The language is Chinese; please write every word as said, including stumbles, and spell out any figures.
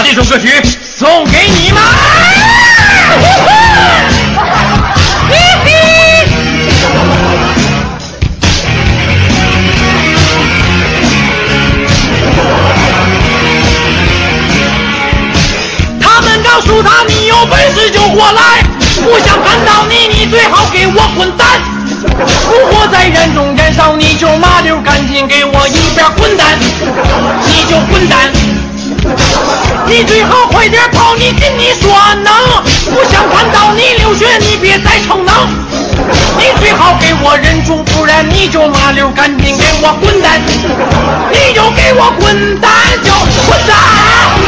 这首歌曲送给你们。他们告诉他，你有本事就过来，不想看到你，你最好给我滚蛋。不活在人中燃烧，你就麻溜，赶紧给我一边滚蛋，你就滚蛋。你最好快点跑，你尽你所能，不想看到你流血，你别再逞能。你最好给我忍住，不然你就麻溜，赶紧给我滚蛋，你就给我滚蛋，就滚蛋。